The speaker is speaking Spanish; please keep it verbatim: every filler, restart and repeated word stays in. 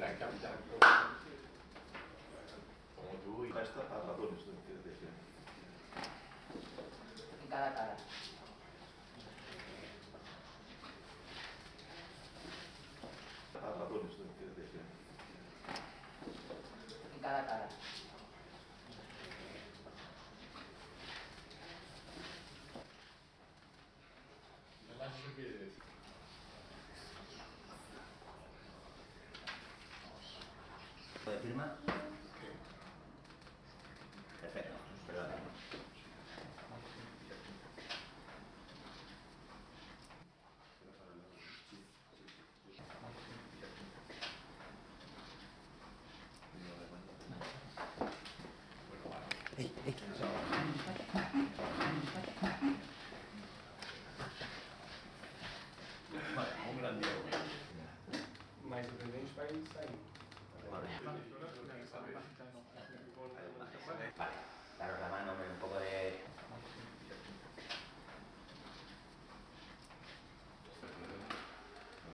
Capitán, capitán. Como tú y... Esta a ratones, ¿no? En cada cara. A ratones, ¿no? En cada cara. Además, eso quiere decir... ¿De firma? Perfecto, perdón. Ei, ei. Vale, un gran día. Mas o presidente vai sair.